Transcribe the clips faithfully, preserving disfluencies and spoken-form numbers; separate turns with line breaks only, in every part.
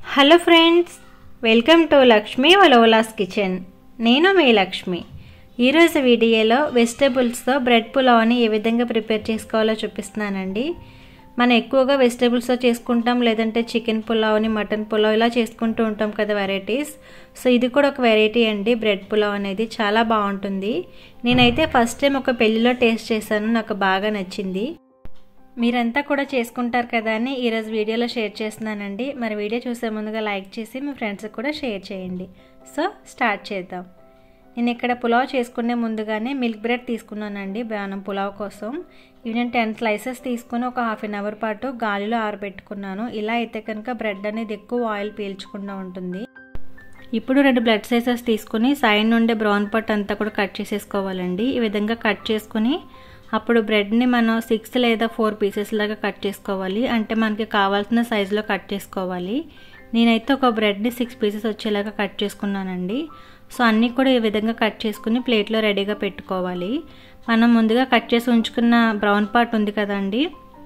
Hello friends, welcome to Lakshmi వలోలాస్ kitchen. నేను మీ లక్ష్మి. ఈరోజు వీడియోలో వెజిటేబుల్స్తో బ్రెడ్ పులావ్ని ఏ విధంగా ప్రిపేర్ చేసుకోవాలో చూపిస్తున్నానండి. మనం ఎక్కువగా వెజిటేబుల్స్తో చేసుకుంటాం, లేదంటే చికెన్ పులావ్ని, మటన్ పులావ్ ఇలా చేసుకుంటూ ఉంటాం కదా వెరైటీస్. సో ఇది కూడా ఒక వెరైటీ అండి. బ్రెడ్ పులావ్ అనేది చాలా బాగుంటుంది. నేనైతే ఫస్ట్ టైం ఒక పెళ్ళిలో టేస్ట్ చేశాను, నాకు బాగా నచ్చింది. మీరంతా కూడా చేసుకుంటారు కదా అని ఈరోజు వీడియోలో షేర్ చేస్తున్నానండి. మరి వీడియో చూసే ముందుగా లైక్ చేసి మీ ఫ్రెండ్స్కి కూడా షేర్ చేయండి. సో స్టార్ట్ చేద్దాం. నేను ఇక్కడ పులావ్ చేసుకునే ముందుగానే మిల్క్ బ్రెడ్ తీసుకున్నానండి మనం పులావ్ కోసం. ఇవి నేను టెన్ స్లైసెస్ తీసుకుని ఒక హాఫ్ అన్ అవర్ పాటు గాలిలో ఆరబెట్టుకున్నాను. ఇలా అయితే కనుక బ్రెడ్ అనేది ఎక్కువ ఆయిల్ పీల్చకుండా ఉంటుంది. ఇప్పుడు రెండు బ్రెడ్ స్లైసెస్ తీసుకుని సైడ్ నుండి బ్రౌన్ పార్ట్ అంతా కూడా కట్ చేసేసుకోవాలండి. ఈ విధంగా కట్ చేసుకుని అప్పుడు బ్రెడ్ని మనం సిక్స్ లేదా ఫోర్ పీసెస్ లాగా కట్ చేసుకోవాలి. అంటే మనకి కావాల్సిన సైజులో కట్ చేసుకోవాలి. నేనైతే ఒక బ్రెడ్ని సిక్స్ పీసెస్ వచ్చేలాగా కట్ చేసుకున్నానండి. సో అన్నీ కూడా ఈ విధంగా కట్ చేసుకుని ప్లేట్లో రెడీగా పెట్టుకోవాలి. మనం ముందుగా కట్ చేసి ఉంచుకున్న బ్రౌన్ పార్ట్ ఉంది కదండి,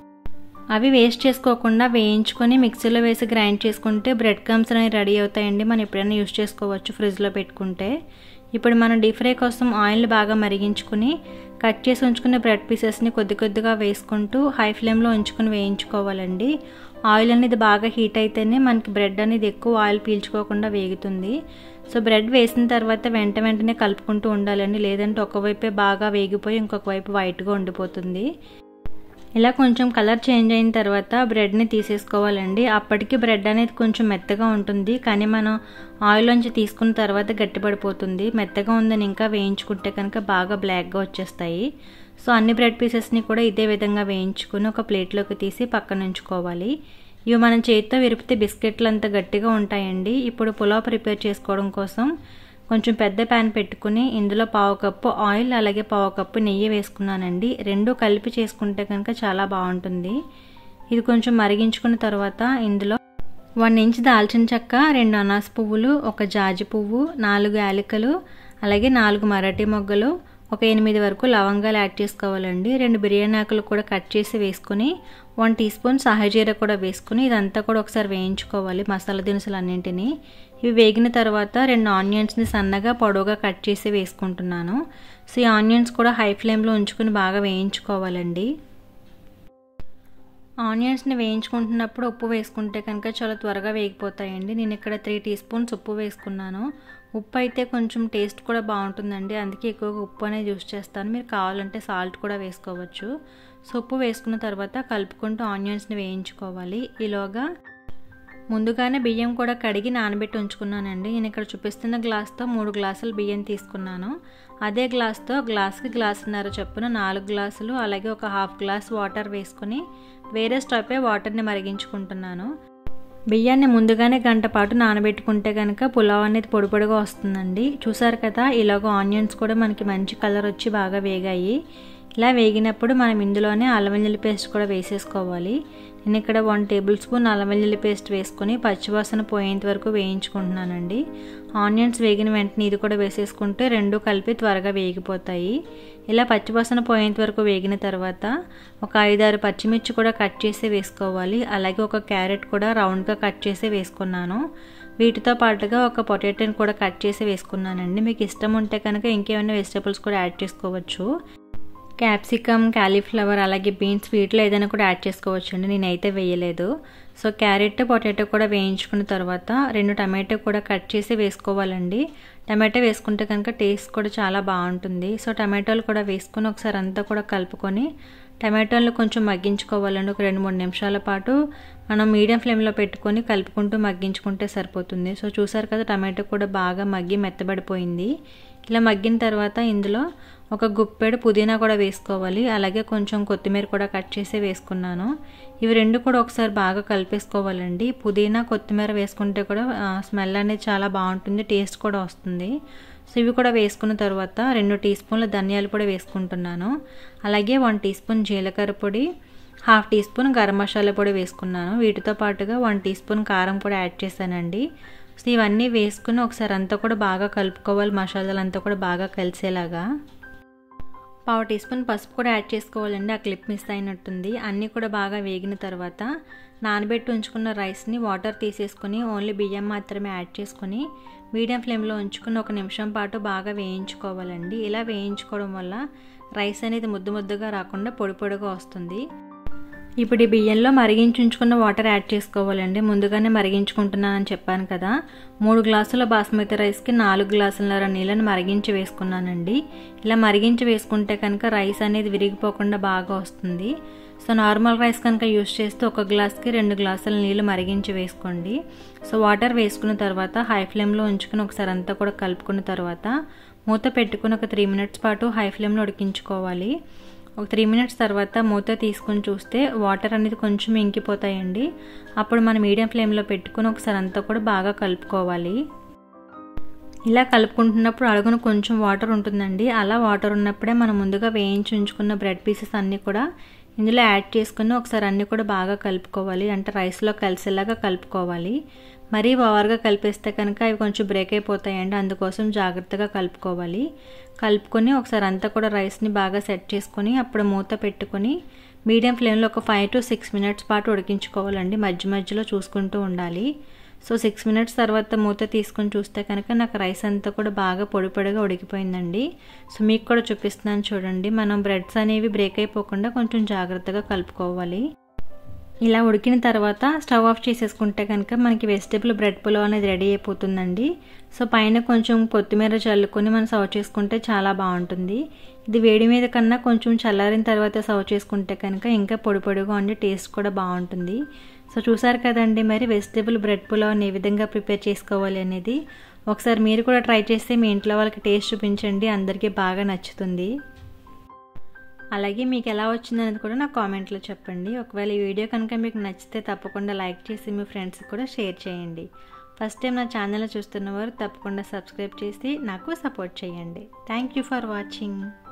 అవి వేస్ట్ చేసుకోకుండా వేయించుకొని మిక్సీలో వేసి గ్రైండ్ చేసుకుంటే బ్రెడ్ క్రమ్స్ అనేవి రెడీ అవుతాయండి. మనం ఎప్పుడైనా యూజ్ చేసుకోవచ్చు ఫ్రిడ్జ్లో పెట్టుకుంటే. ఇప్పుడు మనం డీప్ ఫ్రై కోసం ఆయిల్ బాగా మరిగించుకుని కట్ చేసి ఉంచుకున్న బ్రెడ్ పీసెస్ని కొద్ది కొద్దిగా వేసుకుంటూ హై ఫ్లేమ్లో ఉంచుకొని వేయించుకోవాలండి. ఆయిల్ అనేది బాగా హీట్ అయితేనే మనకి బ్రెడ్ అనేది ఎక్కువ ఆయిల్ పీల్చుకోకుండా వేగుతుంది. సో బ్రెడ్ వేసిన తర్వాత వెంట వెంటనే కలుపుకుంటూ ఉండాలండి, లేదంటే ఒకవైపే బాగా వేగిపోయి ఇంకొక వైపు వైట్గా ఉండిపోతుంది. ఇలా కొంచెం కలర్ చేంజ్ అయిన తర్వాత బ్రెడ్ని తీసేసుకోవాలండి. అప్పటికి బ్రెడ్ అనేది కొంచెం మెత్తగా ఉంటుంది, కానీ మనం ఆయిల్లోంచి తీసుకున్న తర్వాత గట్టిపడిపోతుంది. మెత్తగా ఉందని ఇంకా వేయించుకుంటే కనుక బాగా బ్లాక్గా వచ్చేస్తాయి. సో అన్ని బ్రెడ్ పీసెస్ని కూడా ఇదే విధంగా వేయించుకుని ఒక ప్లేట్లోకి తీసి పక్కన ఉంచుకోవాలి. ఇవి మనం చేతితో విరిపితే బిస్కెట్లు అంత గట్టిగా ఉంటాయండి. ఇప్పుడు పులావ్ ప్రిపేర్ చేసుకోవడం కోసం కొంచెం పెద్ద ప్యాన్ పెట్టుకుని ఇందులో పావు కప్పు ఆయిల్ అలాగే పావు కప్పు నెయ్యి వేసుకున్నానండి. రెండు కలిపి చేసుకుంటే కనుక చాలా బాగుంటుంది. ఇది కొంచెం మరిగించుకున్న తర్వాత ఇందులో వన్ ఇంచ్ దాల్చిన చెక్క, రెండు అనాస పువ్వులు, ఒక జాజి పువ్వు, నాలుగు యాలకులు, అలాగే నాలుగు మరాఠీ మొగ్గలు, ఒక ఎనిమిది వరకు లవంగాలు యాడ్ చేసుకోవాలండి. రెండు బిర్యానీ ఆకులు కూడా కట్ చేసి వేసుకుని వన్ టీ స్పూన్ సాహజీర కూడా వేసుకుని ఇదంతా కూడా ఒకసారి వేయించుకోవాలి మసాలా దినుసులు అన్నింటినీ. ఇవి వేగిన తర్వాత రెండు ఆనియన్స్ని సన్నగా పొడవుగా కట్ చేసి వేసుకుంటున్నాను. సో ఈ ఆనియన్స్ కూడా హై ఫ్లేమ్లో ఉంచుకుని బాగా వేయించుకోవాలండి. ఆనియన్స్ని వేయించుకుంటున్నప్పుడు ఉప్పు వేసుకుంటే కనుక చాలా త్వరగా వేగిపోతాయండి. నేను ఇక్కడ త్రీ టీ స్పూన్స్ ఉప్పు వేసుకున్నాను. ఉప్పు అయితే కొంచెం టేస్ట్ కూడా బాగుంటుందండి, అందుకే ఎక్కువగా ఉప్పు అనేది యూస్ చేస్తాను. మీరు కావాలంటే సాల్ట్ కూడా వేసుకోవచ్చు. సో ఉప్పు వేసుకున్న తర్వాత కలుపుకుంటూ ఆనియన్స్ని వేయించుకోవాలి. ఈలోగా ముందుగానే బియ్యం కూడా కడిగి నానబెట్టి ఉంచుకున్నానండి. నేను ఇక్కడ చూపిస్తున్న గ్లాస్తో మూడు గ్లాసులు బియ్యం తీసుకున్నాను. అదే గ్లాస్తో గ్లాస్కి గ్లాసున్నర చొప్పున నాలుగు గ్లాసులు అలాగే ఒక హాఫ్ గ్లాస్ వాటర్ వేసుకుని వేరే స్టవ్పై వాటర్ని మరిగించుకుంటున్నాను. బియ్యాన్ని ముందుగానే గంట పాటు నానబెట్టుకుంటే కనుక పులావ్ అనేది పొడి పొడిగా వస్తుందండి. చూసారు కదా, ఇలాగ ఆనియన్స్ కూడా మనకి మంచి కలర్ వచ్చి బాగా వేగాయి. ఇలా వేగినప్పుడు మనం ఇందులోనే అల్లం వెల్లుల్లి పేస్ట్ కూడా వేసేసుకోవాలి. నేను ఇక్కడ వన్ టేబుల్ స్పూన్ అల్లం వెల్లుల్లి పేస్ట్ వేసుకొని పచ్చివాసన పోయేంత వరకు వేయించుకుంటున్నానండి. ఆనియన్స్ వేగిన వెంటనే ఇది కూడా వేసేసుకుంటే రెండు కలిపి త్వరగా వేగిపోతాయి. ఇలా పచ్చివాసన పోయేంత వరకు వేగిన తర్వాత ఒక ఐదారు పచ్చిమిర్చి కూడా కట్ చేసి వేసుకోవాలి. అలాగే ఒక క్యారెట్ కూడా రౌండ్గా కట్ చేసి వేసుకున్నాను. వీటితో పాటుగా ఒక పొటాటోని కూడా కట్ చేసి వేసుకున్నానండి. మీకు ఇష్టం ఉంటే కనుక ఇంకేమైనా వెజిటేబుల్స్ కూడా యాడ్ చేసుకోవచ్చు. క్యాప్సికమ్, క్యాలీఫ్లవర్ అలాగే బీన్స్ వీటిలో ఏదైనా కూడా యాడ్ చేసుకోవచ్చు అండి. నేనైతే వేయలేదు. సో క్యారెట్, పొటాటో కూడా వేయించుకున్న తర్వాత రెండు టమాటో కూడా కట్ చేసి వేసుకోవాలండి. టమాటో వేసుకుంటే కనుక టేస్ట్ కూడా చాలా బాగుంటుంది. సో టమాటోలు కూడా వేసుకొని ఒకసారి అంతా కూడా కలుపుకొని టమాటోలు కొంచెం మగ్గించుకోవాలండి. ఒక రెండు మూడు నిమిషాల పాటు మనం మీడియం ఫ్లేమ్లో పెట్టుకొని కలుపుకుంటూ మగ్గించుకుంటే సరిపోతుంది. సో చూసారు కదా, టమాటో కూడా బాగా మగ్గి మెత్తబడిపోయింది. ఇలా మగ్గిన తర్వాత ఇందులో ఒక గుప్పెడు పుదీనా కూడా వేసుకోవాలి. అలాగే కొంచెం కొత్తిమీర కూడా కట్ చేసి వేసుకున్నాను. ఇవి రెండు కూడా ఒకసారి బాగా కలిపేసుకోవాలండి. పుదీనా, కొత్తిమీర వేసుకుంటే కూడా స్మెల్ అనేది చాలా బాగుంటుంది, టేస్ట్ కూడా వస్తుంది. సో ఇవి కూడా వేసుకున్న తర్వాత రెండు టీ స్పూన్ల ధనియాలు కూడా వేసుకుంటున్నాను. అలాగే వన్ టీ స్పూన్ జీలకర్ర పొడి, half teaspoon garam masala పొడి వేసుకున్నాను. వీటితో పాటుగా వన్ టీ స్పూన్ కారం కూడా యాడ్ చేశానండి. సో ఇవన్నీ వేసుకుని ఒకసారి అంతా కూడా బాగా కలుపుకోవాలి, మసాలాలు అంతా కూడా బాగా కలిసేలాగా. పావు టీ స్పూన్ పసుపు కూడా యాడ్ చేసుకోవాలండి, ఆ క్లిప్ మిస్ అయినట్టుంది. అన్నీ కూడా బాగా వేగిన తర్వాత నానబెట్టి ఉంచుకున్న రైస్ని వాటర్ తీసేసుకొని ఓన్లీ బియ్యం మాత్రమే యాడ్ చేసుకొని మీడియం ఫ్లేమ్లో ఉంచుకుని ఒక నిమిషం పాటు బాగా వేయించుకోవాలండి. ఇలా వేయించుకోవడం వల్ల రైస్ అనేది ముద్దు ముద్దుగా రాకుండా పొడి పొడిగా వస్తుంది. ఇప్పుడు ఈ బియ్యంలో మరిగించి ఉంచుకున్న వాటర్ యాడ్ చేసుకోవాలండి. ముందుగానే మరిగించుకుంటున్నానని చెప్పాను కదా, మూడు గ్లాసుల బాస్మతి రైస్కి నాలుగు గ్లాసుల నీళ్ళని మరిగించి వేసుకున్నానండి. ఇలా మరిగించి వేసుకుంటే కనుక రైస్ అనేది విరిగిపోకుండా బాగా వస్తుంది. సో నార్మల్ రైస్ కనుక యూస్ చేస్తే ఒక గ్లాస్కి రెండు గ్లాసుల నీళ్ళు మరిగించి వేసుకోండి. సో వాటర్ వేసుకున్న తర్వాత హై ఫ్లేమ్లో ఉంచుకుని ఒకసారి అంతా కూడా కలుపుకున్న తర్వాత మూత పెట్టుకుని ఒక త్రీ మినిట్స్ పాటు హై ఫ్లేమ్లో ఉడికించుకోవాలి. ఒక త్రీ మినిట్స్ తర్వాత మూత తీసుకుని చూస్తే వాటర్ అనేది కొంచెం ఇంకిపోతాయండి. అప్పుడు మనం మీడియం ఫ్లేమ్లో పెట్టుకుని ఒకసారి అంతా కూడా బాగా కలుపుకోవాలి. ఇలా కలుపుకుంటున్నప్పుడు అడుగున కొంచెం వాటర్ ఉంటుందండి. అలా వాటర్ ఉన్నప్పుడే మనం ముందుగా వేయించి ఉంచుకున్న బ్రెడ్ పీసెస్ అన్నీ కూడా ఇందులో యాడ్ చేసుకుని ఒకసారి అన్నీ కూడా బాగా కలుపుకోవాలి. అంటే రైస్లో కలిసేలాగా కలుపుకోవాలి. మరీ ఓవర్గా కలిపేస్తే కనుక అవి కొంచెం బ్రేక్ అయిపోతాయండి. అందుకోసం జాగ్రత్తగా కలుపుకోవాలి. కలుపుకొని ఒకసారి అంతా కూడా రైస్ని బాగా సెట్ చేసుకొని అప్పుడు మూత పెట్టుకొని మీడియం ఫ్లేమ్లో ఒక ఫైవ్ టు సిక్స్ మినిట్స్ పాటు ఉడికించుకోవాలండి. మధ్య మధ్యలో చూసుకుంటూ ఉండాలి. సో సిక్స్ మినిట్స్ తర్వాత మూత తీసుకొని చూస్తే కనుక నాకు రైస్ అంతా కూడా బాగా పొడి పొడిగా ఉడికిపోయిందండి. సో మీకు కూడా చూపిస్తున్నాను చూడండి. మనం బ్రెడ్స్ అనేవి బ్రేక్ అయిపోకుండా కొంచెం జాగ్రత్తగా కలుపుకోవాలి. ఇలా ఉడికిన తర్వాత స్టవ్ ఆఫ్ చేసేసుకుంటే కనుక మనకి వెజిటేబుల్ బ్రెడ్ పులావ్ అనేది రెడీ అయిపోతుందండి. సో పైన కొంచెం కొత్తిమీర చల్లుకొని మనం సర్వ్ చేసుకుంటే చాలా బాగుంటుంది. ఇది వేడి మీద కన్నా కొంచెం చల్లారిన తర్వాత సర్వ్ చేసుకుంటే కనుక ఇంకా పొడి పొడిగా ఉండి టేస్ట్ కూడా బాగుంటుంది. సో చూసారు కదండి మరి వెజిటేబుల్ బ్రెడ్ పులావ్ని ఏ విధంగా ప్రిపేర్ చేసుకోవాలి అనేది. ఒకసారి మీరు కూడా ట్రై చేస్తే మీ ఇంట్లో వాళ్ళకి టేస్ట్ చూపించండి, అందరికీ బాగా నచ్చుతుంది. అలాగే మీకు ఎలా వచ్చిందనేది కూడా నాకు కామెంట్లో చెప్పండి. ఒకవేళ ఈ వీడియో కనుక మీకు నచ్చితే తప్పకుండా లైక్ చేసి మీ ఫ్రెండ్స్కి కూడా షేర్ చేయండి. ఫస్ట్ టైం నా ఛానల్ చూస్తున్నవారు తప్పకుండా సబ్స్క్రైబ్ చేసి నాకు సపోర్ట్ చేయండి. Thank you for watching.